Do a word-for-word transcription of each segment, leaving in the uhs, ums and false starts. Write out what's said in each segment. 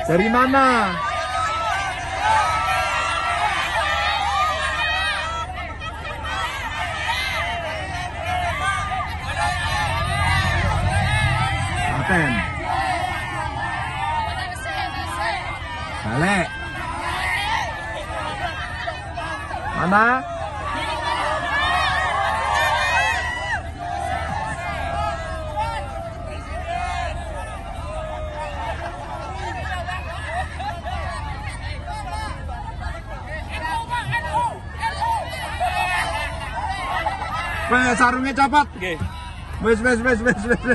Dari mana? Klaten. Balik. Mana? Wes sarungnya copot. Nggih. Wes wes wes wes wes.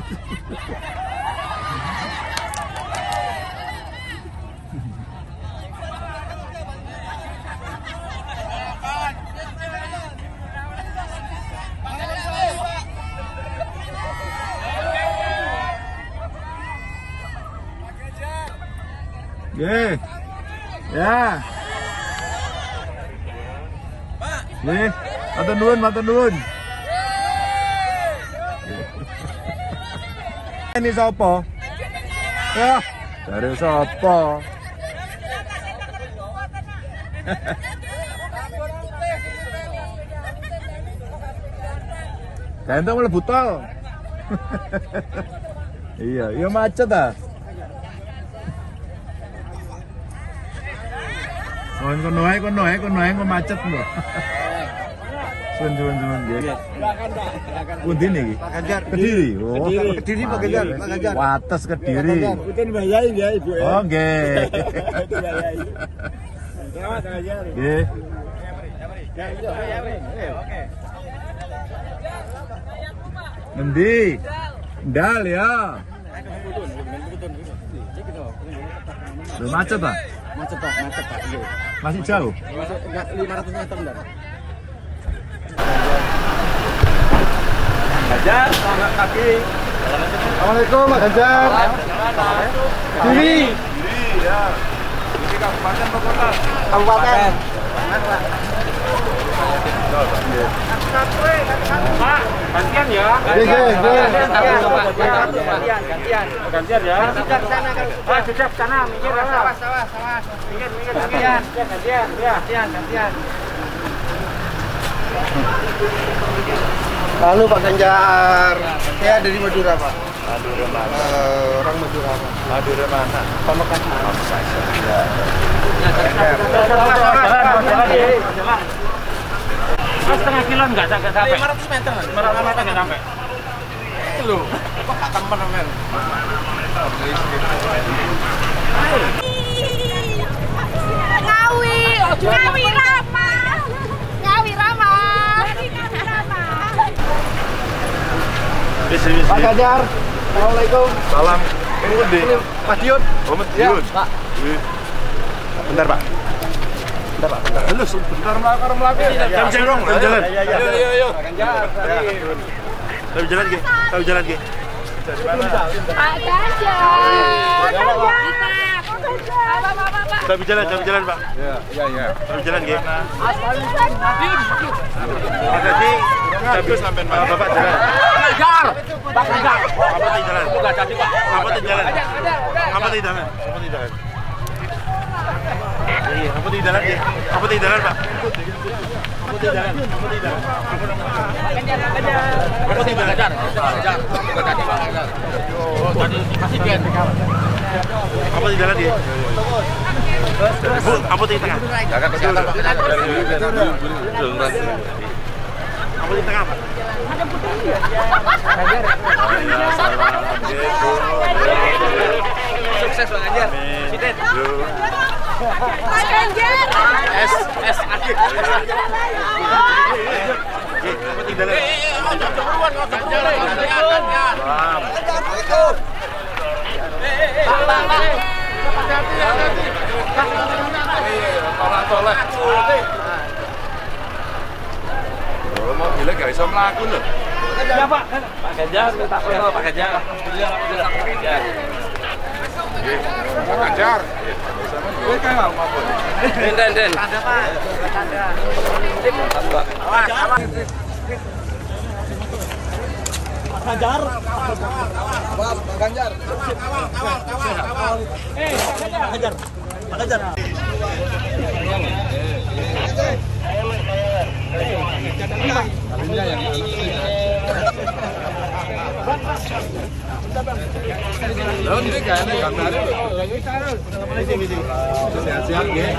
Nggih. Ya. Nggih, matur nuwun, matur nuwun. Ini sapa? Ya, dari sapa? Ganteng mlebu tol. Iya, iya macet ah. Oh, kono ae, kono ae, kono ae macet lho. Suwun suwun suwun nggih. Pundi niki? Pak Ganjar. Kediri. Oh, Kediri Pak Ganjar, Pak Ganjar. Wates Kediri. Putin mbayahi ya Ibu. Oh, nggih. Mbayahi. Selamat Ganjar. Nggih. Ya, iya, ya, oke. Endi? Ndal ya. Lho macet ah? Macet Pak, macet Pak. Masih jauh? Masih enggak lima ratus meter enggak? Ganjar, selamat pagi. Assalamualaikum Pak Ganjar. Kediri. Kediri ya. Ini kabupaten apa kota? Kabupaten. Pak, gantian ya. Gantian, gantian, gantian. Gantian ya. Sudah ke sana kan. Ah, sudah ke sana, minggir ya. Sawas, sawas, sawas. Minggir, minggir, gantian. Gantian, ya. Gantian, gantian. Lalu Pak Ganjar, saya dari Madura Pak. Madura mana? Uh, orang Madura Pak. Madura mana? Pamekasan. Pamekasan. Ya. Mas setengah kilo enggak sampai? lima ratus meter. lima ratus meter enggak sampai. Loh, kok enggak temen men? Ngawi, Ngawi Rama, Ngawi Rama, Ngawi Rama. Pak Ganjar, assalamualaikum. Salam. Ini gede. Ini Madiun. Oh, Madiun. Ya, Pak. Bentar, Pak. Bentar, Pak. Bentar. Halo, sebentar melakar melakar. Jam jalan, jam jalan. Ayo, ayo, ayo. Pak Ganjar, Tapi jalan ge, tapi jalan ge. Dari mana? Pak Ganjar, Pak Ganjar, Tapi jalan, tapi jalan, Pak. Iya, iya, iya. Tapi jalan ge. Pak Tadi, tapi sampai mana? Bapak jalan. Ganjar, Pak Ganjar. Apa tadi jalan? Enggak jadi Pak. Apa tadi jalan? Apa tadi jalan? Apa tadi jalan? Iya, apa tadi jalan ge? Apa tadi jalan, Pak? Apa tadi jalan? Apa tadi jalan? Apa sih Pak Ganjar? Ganjar. Enggak jadi Pak Ganjar. Oh, tadi masih gen. Apa tadi jalan ge? Bu, apa tadi tengah? Jaga kesehatan Pak. Apa di tengah, Pak? Sukses Pak Ganjar. Sidet. Pak Ganjar. S S lagi. Apa di dalam? Mobilnya gak bisa melakukan loh. Ya Pak, Pak Ganjar minta foto Pak Ganjar. Pak Ganjar. Pak Ganjar. Gue kan mau apa? Den den den. Ada Pak. Ada. Mbak. Awas, awas. Ganjar. Pak Ganjar. Eh, Pak Ganjar. Pak Ganjar. Sehat-sehat ya.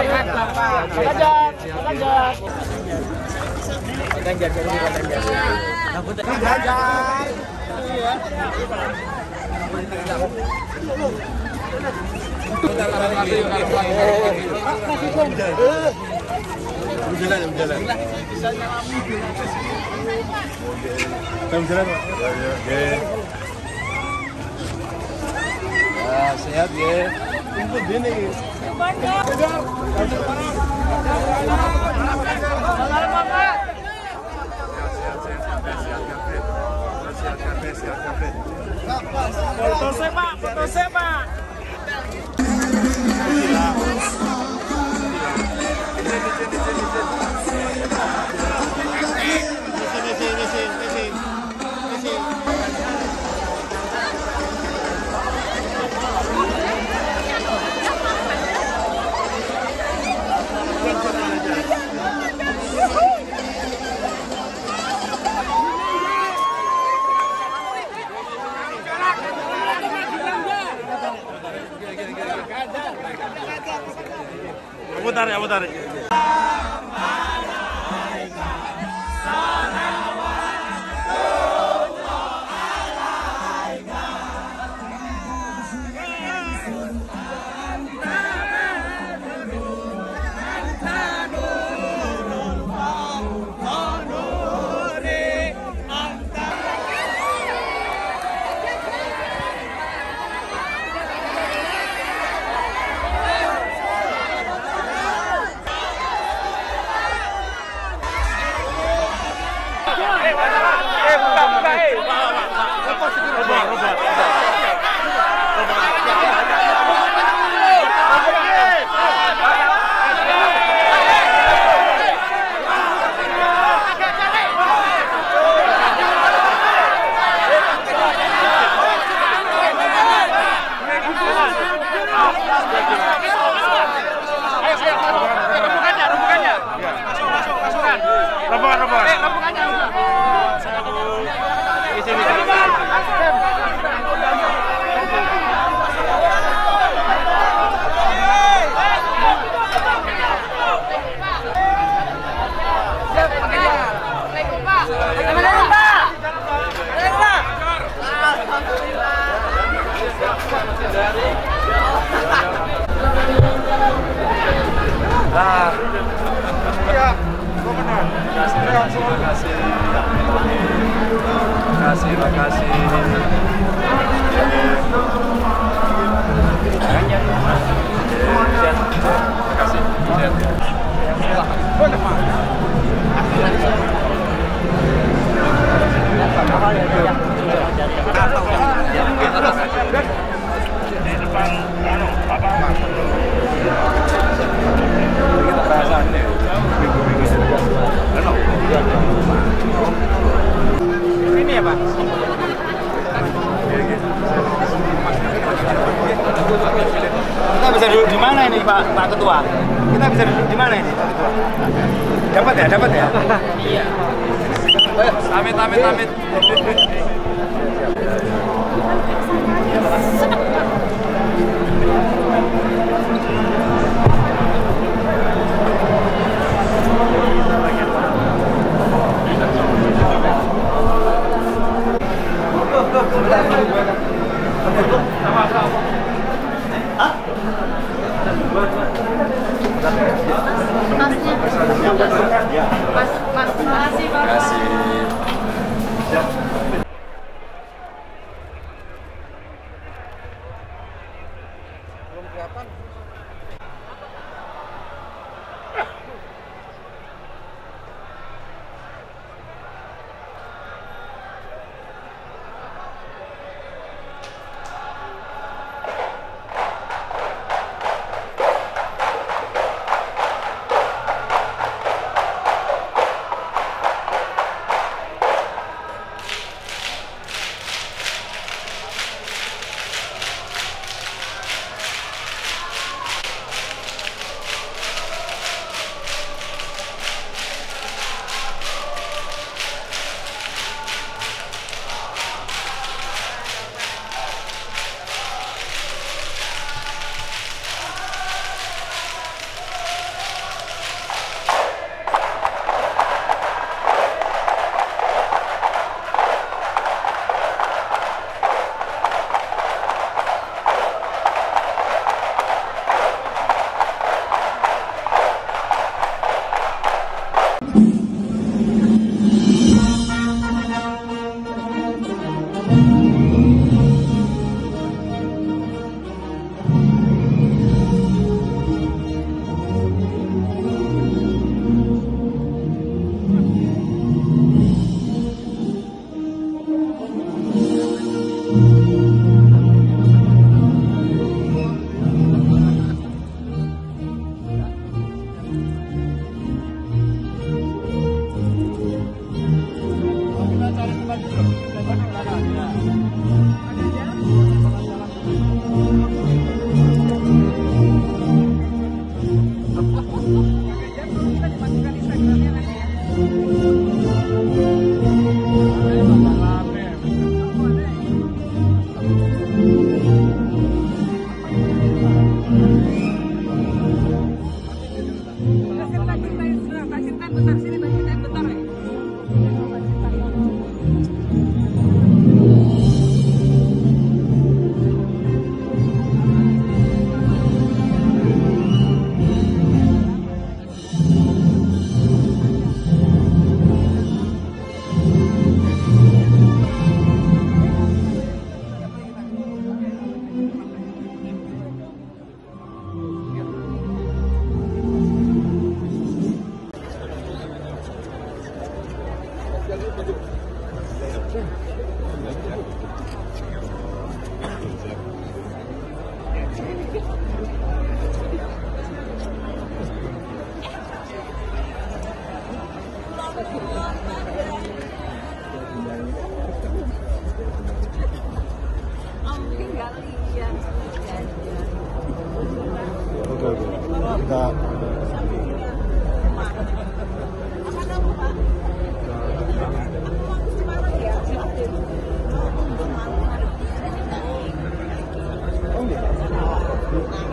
Sehat ya. Untuk gini. Foto sepak, foto sepak. Putar ya, putar. Nah, ya, komandan. Terima kasih, terima kasih, terima kasih. Di depan, apa? Ini ya Pak? Kita bisa duduk di mana ini Pak Pak Ketua? Kita bisa duduk di mana ini Pak Ketua? Dapat ya, dapat ya? Iya. Amit, amit, amit. Mas, mas, makasih Pak.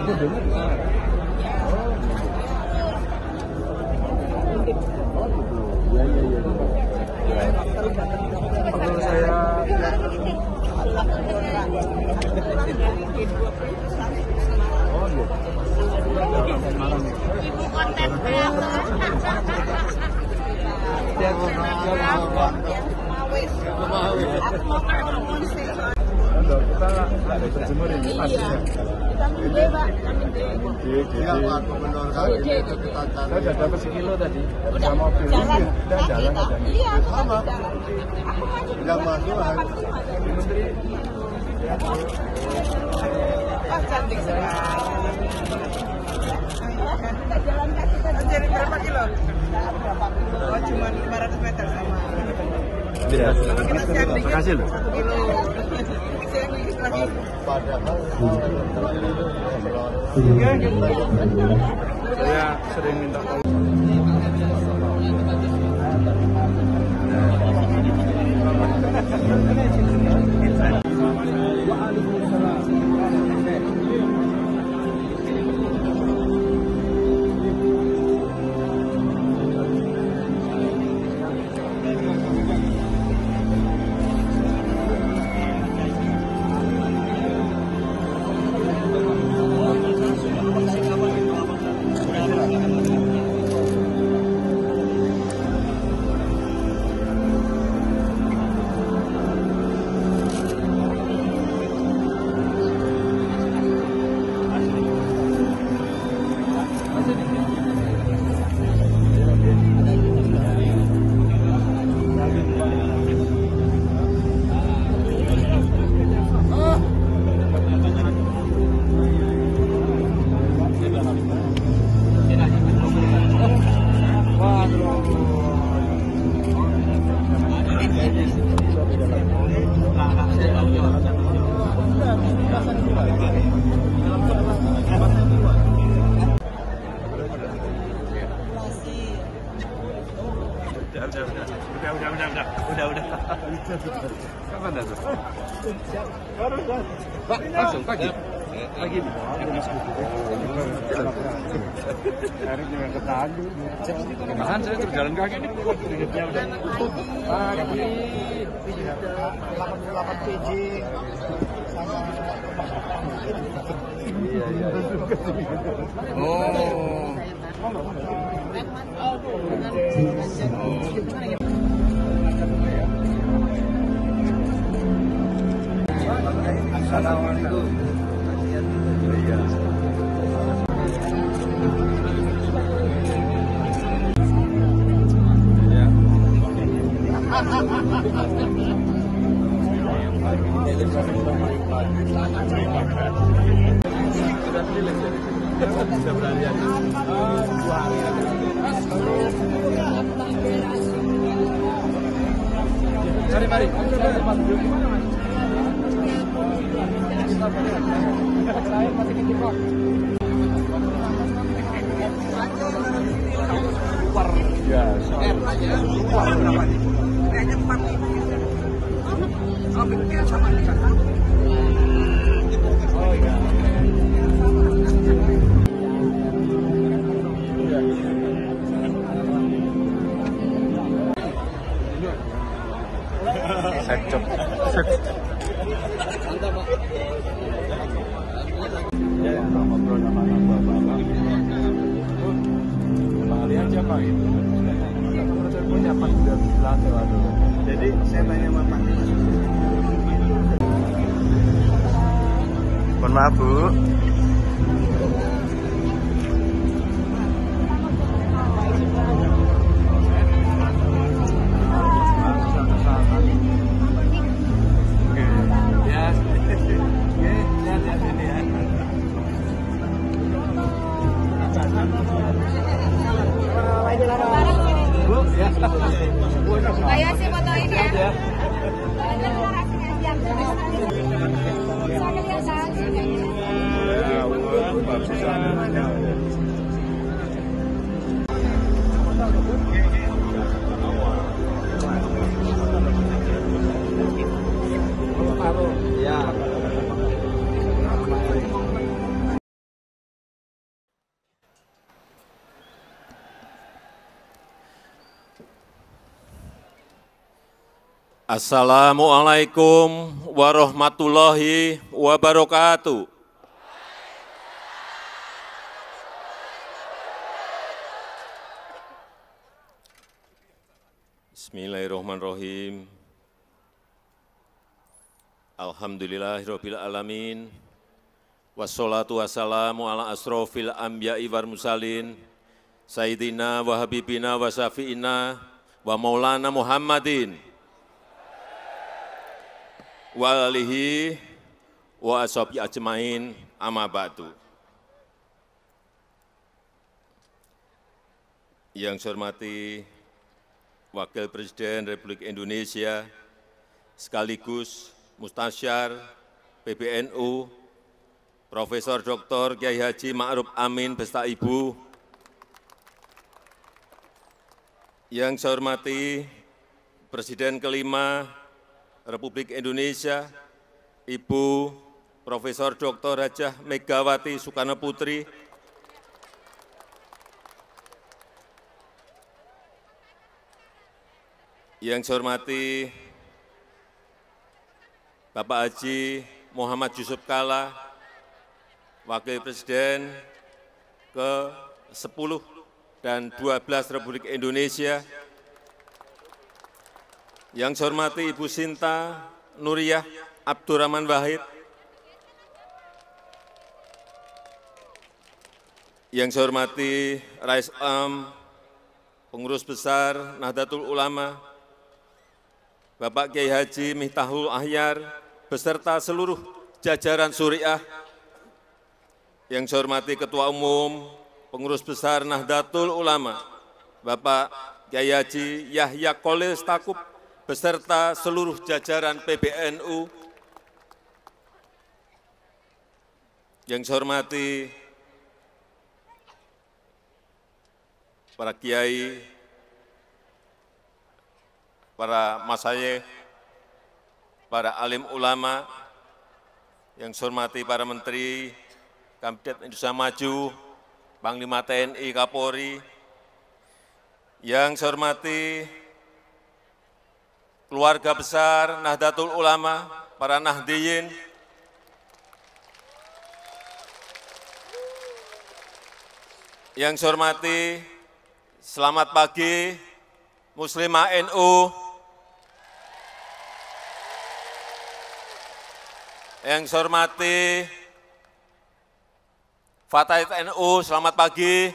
Perlu saya oh iya. Ibu konten Kita ada terjemur ini pastinya. Saya sudah dapat sekilo tadi. Udah mobil ini udah jalan aja. Iya, sama. Udah masuk. Menteri. Wah, cantik sekali. Kita jalan kaki tadi. Jadi berapa kilo? Oh, cuma lima ratus meter sama. Iya. Terima kasih loh. Kilo. Saya sering minta tolong. Udah, udah, udah, udah, udah, udah. Kapan dah tuh? Baru dah. Pak, langsung pagi. Pagi. Hari juga ketahan dulu. Ketahan saya terjalan kaki ini. Tingginya udah tutup. Pagi. delapan puluh delapan P J. Iya, iya. Oh. Assalamualaikum. Iya. Bisa berani. Mari, mari. Saya masih di Jepang. Super. Ya, super. Kayaknya empat ribu. Oh, bikin sama di sana. Oh iya. Sekcok. Mantap, Pak. Ya, ngobrol sama anak bapak. Kalian siapa gitu? Saya punya pas sudah dilatih waduh. Jadi saya tanya sama Pak. Mohon maaf, Bu. Ayo sih fotoin ya. Bisa kelihatan. Assalamualaikum warahmatullahi wabarakatuh. Bismillahirrahmanirrahim. Alhamdulillahirabbil alamin. Wassalatu wassalamu ala asrofil anbiya'i wal mursalin. Sayyidina wa habibina wa syafi'ina wa maulana Muhammadin wa alihi wa ashabi ajmain, amma ba'du. Yang saya hormati Wakil Presiden Republik Indonesia sekaligus Mustasyar P B N U Profesor Doktor Kiai Haji Ma'ruf Amin beserta Ibu. Yang saya hormati Presiden kelima Republik Indonesia, Ibu Profesor Doktor Hajah Megawati Soekarno Putri, yang saya hormati Bapak Haji Muhammad Yusuf Kalla, Wakil Presiden ke sepuluh dan dua belas Republik Indonesia, yang saya hormati Ibu Sinta Nuriyah Abdurrahman Wahid, yang saya hormati Rais Am, Pengurus Besar Nahdlatul Ulama, Bapak Kiai Haji Miftahul Ahyar, beserta seluruh jajaran Suriah, yang saya hormati Ketua Umum Pengurus Besar Nahdlatul Ulama, Bapak Kiai Haji Yahya Kholil Stakuf, beserta seluruh jajaran P B N U, yang saya hormati para kiai, para masyayikh, para alim ulama, yang saya hormati para menteri, Kabinet Indonesia Maju, Panglima T N I, Kapolri, yang saya hormati keluarga besar Nahdlatul Ulama, para Nahdiyin, yang saya hormati, selamat pagi Muslimah N U, yang saya hormati Fatahit N U, selamat pagi.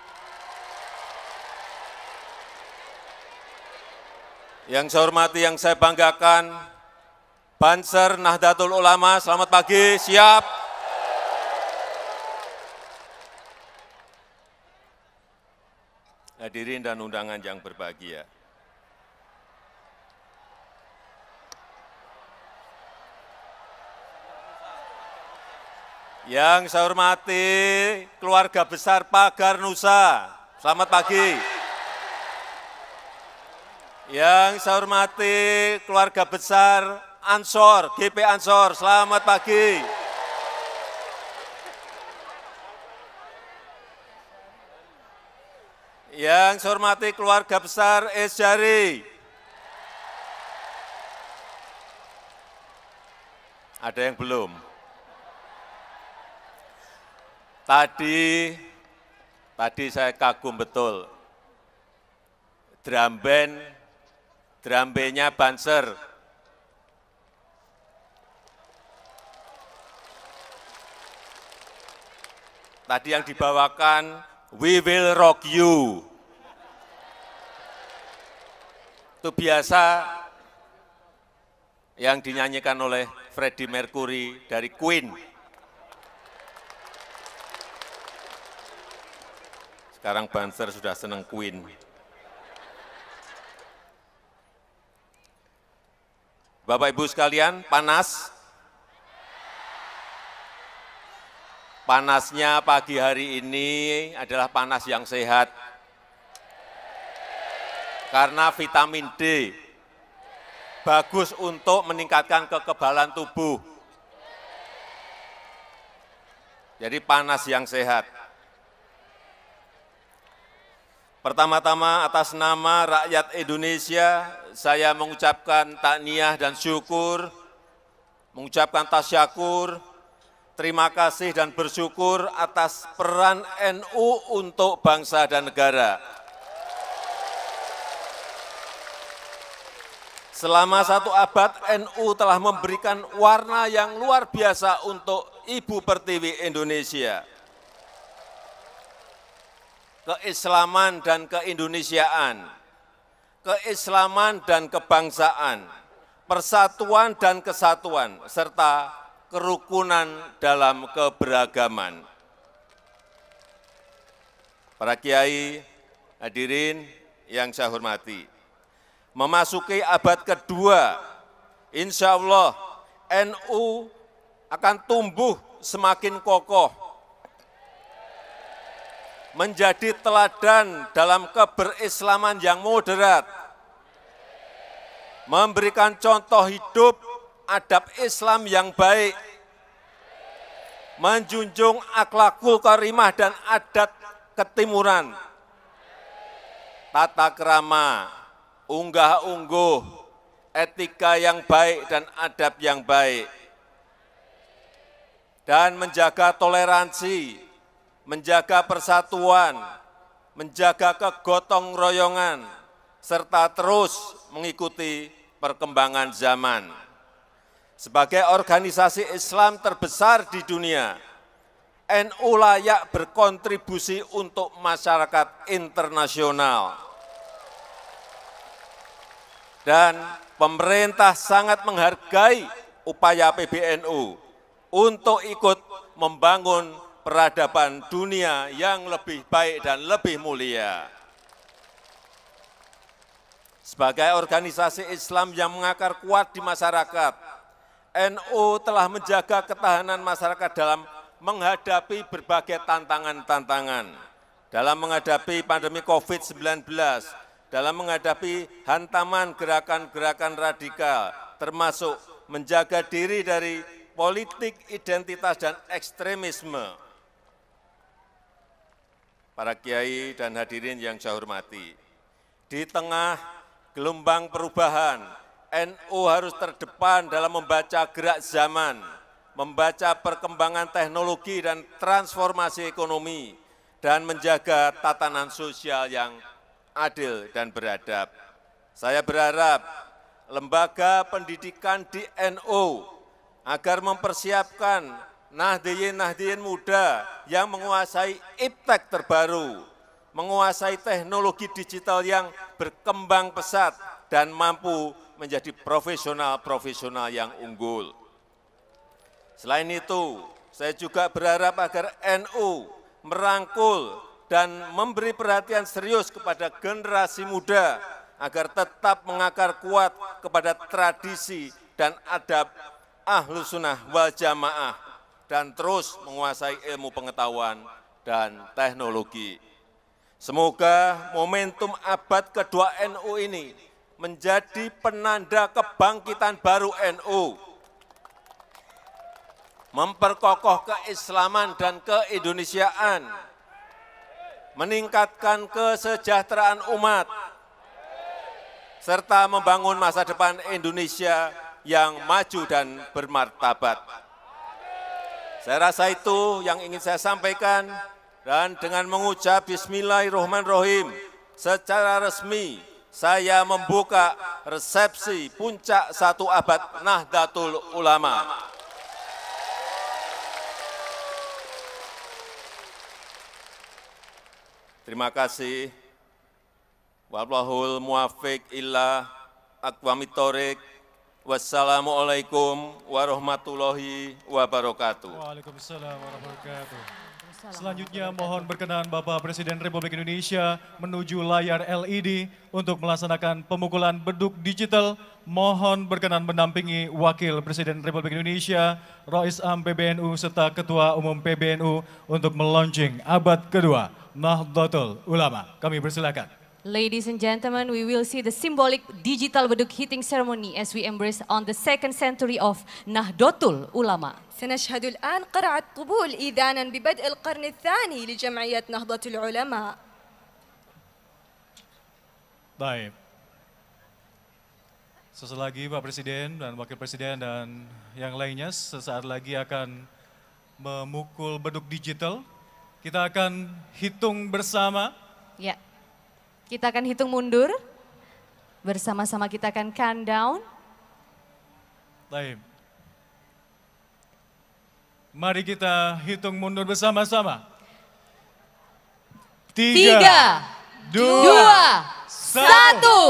Yang saya hormati, yang saya banggakan, Banser Nahdlatul Ulama, selamat pagi, siap. Hadirin dan undangan yang berbahagia. Yang saya hormati keluarga besar Pagar Nusa, selamat pagi. Yang saya hormati keluarga besar Ansor, G P Ansor, selamat pagi. Yang saya hormati keluarga besar Esjari. Ada yang belum? Tadi, tadi saya kagum betul. Drum band, drum bandnya Banser. Tadi yang dibawakan We Will Rock You. Itu biasa yang dinyanyikan oleh Freddie Mercury dari Queen. Sekarang Banser sudah senang Queen. Bapak Ibu sekalian, panas? Panasnya pagi hari ini adalah panas yang sehat. Karena vitamin D bagus untuk meningkatkan kekebalan tubuh. Jadi panas yang sehat. Pertama-tama atas nama rakyat Indonesia, saya mengucapkan takniah dan syukur, mengucapkan tasyakur, terima kasih dan bersyukur atas peran N U untuk bangsa dan negara. Selama satu abad, N U telah memberikan warna yang luar biasa untuk Ibu Pertiwi Indonesia. Keislaman dan keindonesiaan, keislaman dan kebangsaan, persatuan dan kesatuan, serta kerukunan dalam keberagaman. Para kiai, hadirin yang saya hormati, memasuki abad kedua, insya Allah N U akan tumbuh semakin kokoh, menjadi teladan dalam keberislaman yang moderat, memberikan contoh hidup adab Islam yang baik, menjunjung akhlakul karimah dan adat ketimuran, tata krama, unggah-ungguh, etika yang baik dan adab yang baik, dan menjaga toleransi, menjaga persatuan, menjaga kegotong royongan, serta terus mengikuti perkembangan zaman. Sebagai organisasi Islam terbesar di dunia, N U layak berkontribusi untuk masyarakat internasional. Dan pemerintah sangat menghargai upaya P B N U untuk ikut membangun peradaban dunia yang lebih baik dan lebih mulia. Sebagai organisasi Islam yang mengakar kuat di masyarakat, N U telah menjaga ketahanan masyarakat dalam menghadapi berbagai tantangan-tantangan, dalam menghadapi pandemi COVID sembilan belas, dalam menghadapi hantaman gerakan-gerakan radikal, termasuk menjaga diri dari politik identitas dan ekstremisme. Para kiai dan hadirin yang saya hormati, di tengah gelombang perubahan, N U harus terdepan dalam membaca gerak zaman, membaca perkembangan teknologi dan transformasi ekonomi, dan menjaga tatanan sosial yang adil dan beradab. Saya berharap lembaga pendidikan di N U agar mempersiapkan Nahdiyin-Nahdiyin muda yang menguasai iptek terbaru, menguasai teknologi digital yang berkembang pesat dan mampu menjadi profesional-profesional yang unggul. Selain itu, saya juga berharap agar N U merangkul dan memberi perhatian serius kepada generasi muda agar tetap mengakar kuat kepada tradisi dan adab Ahlus Sunnah wal Jamaah, dan terus menguasai ilmu pengetahuan dan teknologi. Semoga momentum abad kedua N U ini menjadi penanda kebangkitan baru N U, memperkokoh keislaman dan keindonesiaan, meningkatkan kesejahteraan umat, serta membangun masa depan Indonesia yang maju dan bermartabat. Saya rasa itu yang ingin saya sampaikan, dan dengan mengucap Bismillahirrahmanirrahim, secara resmi saya membuka resepsi puncak satu abad Nahdlatul Ulama. Terima kasih. Wallahul muwaffiq ila aqwamit thoriq. Wassalamualaikum warahmatullahi wabarakatuh. Waalaikumsalam warahmatullahi wabarakatuh. Selanjutnya mohon berkenan Bapak Presiden Republik Indonesia menuju layar L E D untuk melaksanakan pemukulan beduk digital. Mohon berkenan mendampingi Wakil Presiden Republik Indonesia, Rais Am P B N U serta Ketua Umum P B N U untuk melaunching abad kedua Nahdlatul Ulama. Kami persilakan. Ladies and gentlemen, we will see the symbolic digital beduk hitting ceremony as we embrace on the second century of Nahdlatul Ulama. سنشهد الآن قرعة قبول إذانا ببدء القرن الثاني لجمعية نهضة العلماء. Baik. Sesaat lagi Pak Presiden dan Wakil Presiden dan yang lainnya sesaat lagi akan memukul beduk digital. Kita akan hitung bersama. Ya, kita akan hitung mundur. Bersama-sama kita akan countdown. Baik. Mari kita hitung mundur bersama-sama. Tiga, Tiga dua, dua satu. satu.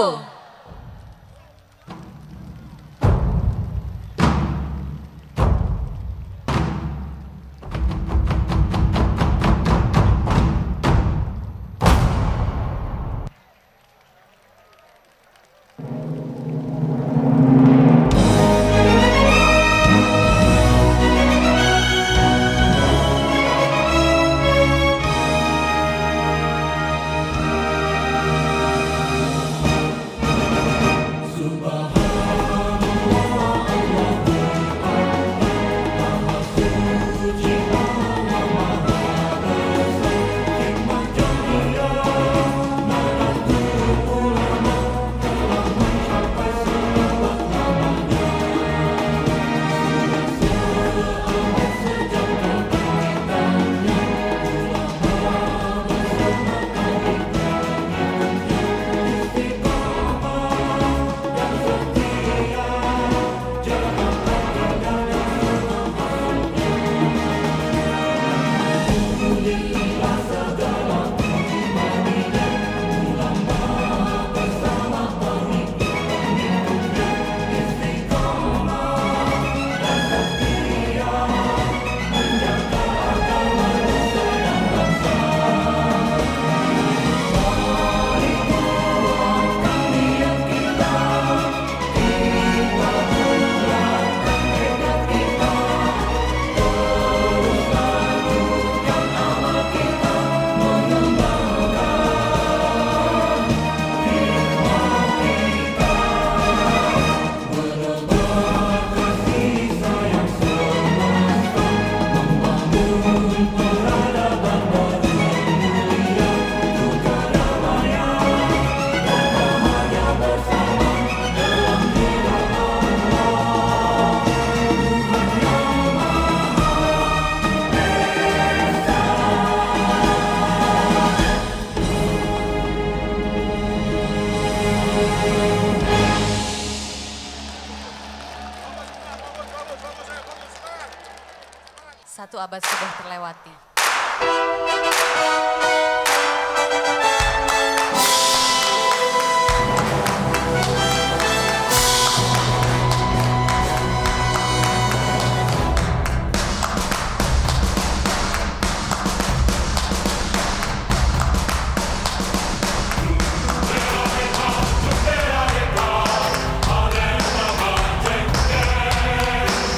Satu abad sudah terlewati.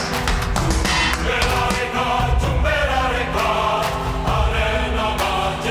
Jumbe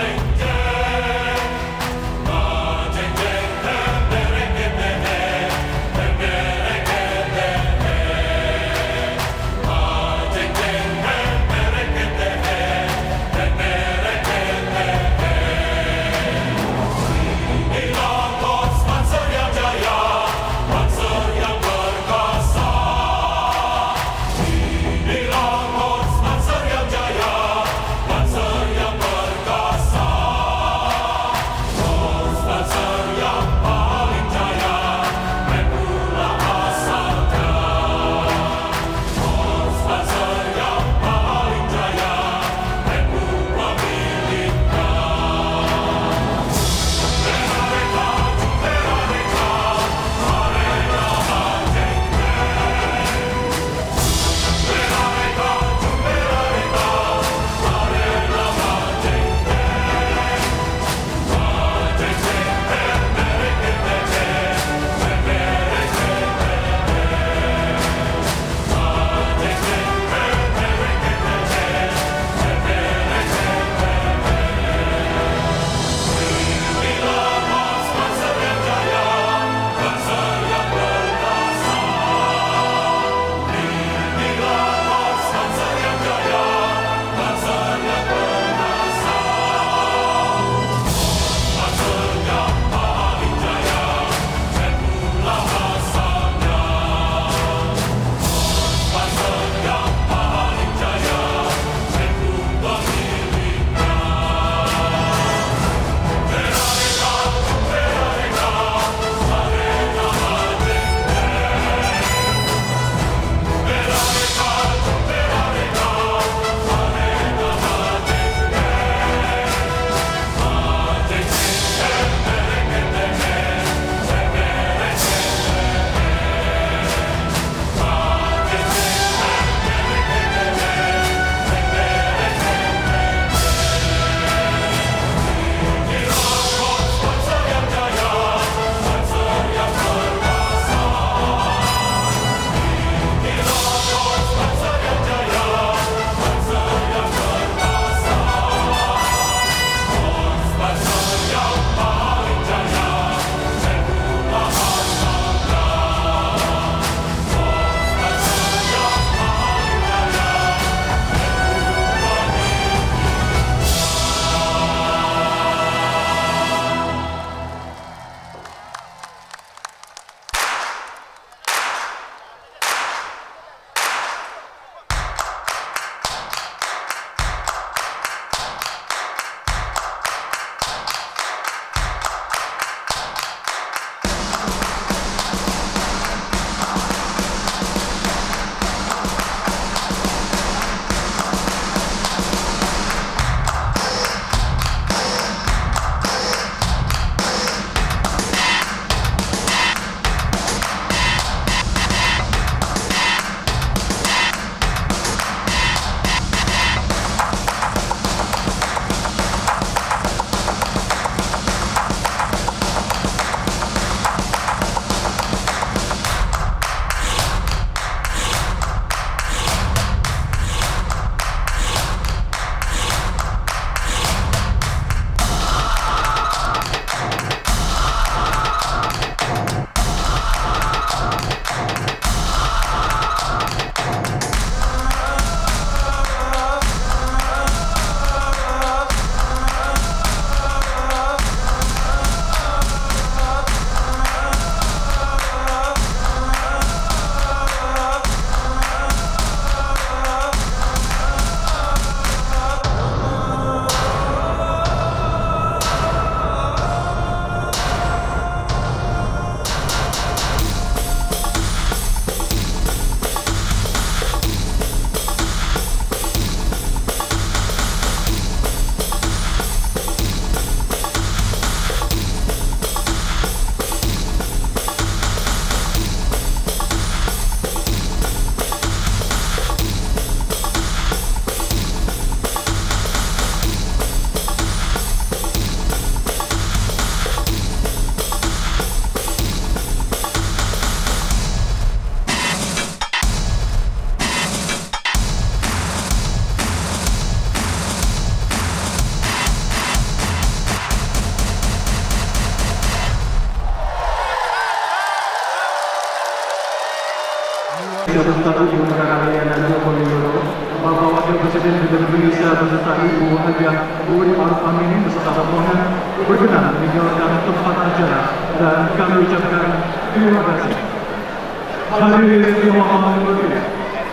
beserta Ibu Negara Liana Joko Widodo, Bapak Wakil Presiden Republik Indonesia beserta Ibu Hajah Uwin Maruf Amin beserta rombongan berkenan meninggalkan tempat acara dan kami ucapkan terima kasih. Hadirin dimohon berdiri.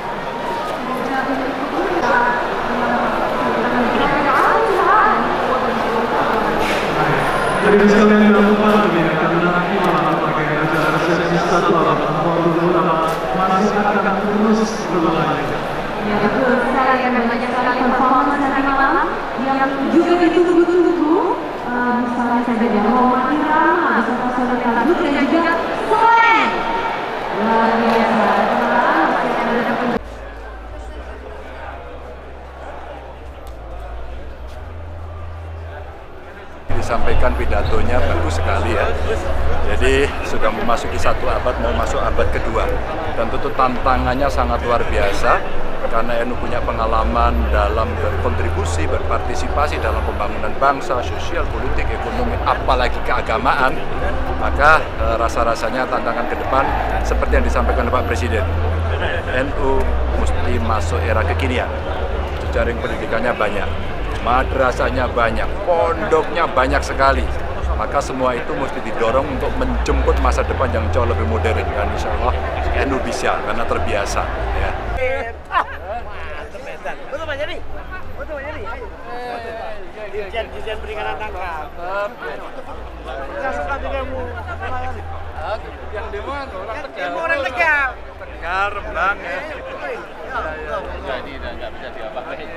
Hadirin sekalian jangan lupa begini karena nanti malam pakai acara resepsi satu abad Mahon Ulama masih akan terus berlanjut. Ya betul sekali, ada banyak sekali performance nanti malam yang juga ditunggu-tunggu. Uh, misalnya saja ada Roma Irama beserta Saudara Lut dan juga Selain. Luar biasa. Masih akan ada disampaikan pidatonya bagus sekali ya. Jadi sudah memasuki satu abad, mau masuk abad kedua. Dan tentu tantangannya sangat luar biasa karena N U punya pengalaman dalam berkontribusi, berpartisipasi dalam pembangunan bangsa, sosial, politik, ekonomi, apalagi keagamaan. Maka e, rasa-rasanya tantangan ke depan seperti yang disampaikan Pak Presiden. N U mesti masuk era kekinian. Jejaring pendidikannya banyak, madrasahnya banyak, pondoknya banyak sekali. Maka semua itu mesti didorong untuk menjemput masa depan yang jauh lebih modern, dan insya Allah N U bisa karena terbiasa. Ya. Betul Pak Jadi? Betul Pak Jadi? Dirjen, Dirjen Perikanan Tangkap. Yang suka di demo. Yang demo orang Tegal. Demo orang Tegal. Tegal, Rembang ya. Jadi nggak bisa diapa-apain.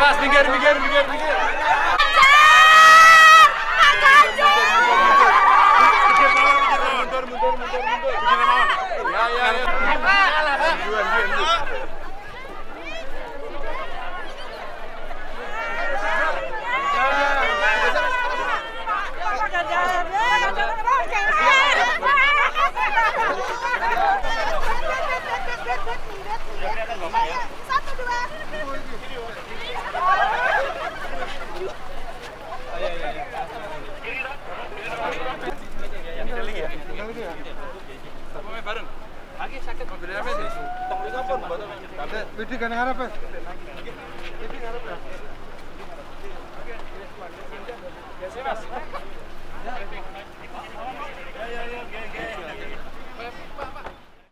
Mas, minggir, minggir, minggir, minggir. Mundur, mundur, mundur, mundur. Ya, ya, ya. Juan, Juan, Juan. Satu, dua. Bareng. Lagi sakit mobil apa sih? Tong di kampung, Bidi kan harap ya. Bidi harap ya. Ya sih, Mas. Ya, ya, ya, oke, oke.